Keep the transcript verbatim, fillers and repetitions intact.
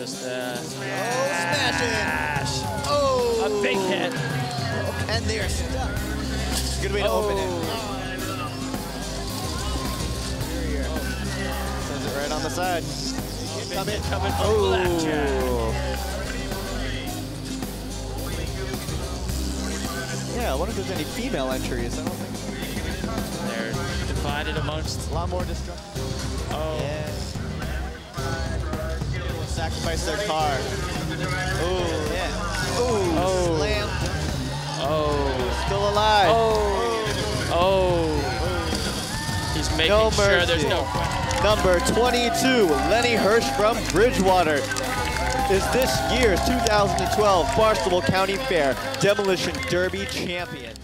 just uh, smash it. Oh, a big hit. And they're stuck. It's a good way to oh. open it. Here, here. Sends it right on the side. Coming, coming from oh. Blackjack. Yeah, I wonder if there's any female entries. I don't think they're divided amongst a lot more destruction. Oh. Yeah. Sacrifice their car. Oh, yeah. Ooh, oh. Slam. Oh. Still alive. Oh. Oh. He's making no sure mercy. there's no Number twenty-two, Lenny Hirsch from Bridgewater, is this year's two thousand twelve Barnstable County Fair Demolition Derby champion.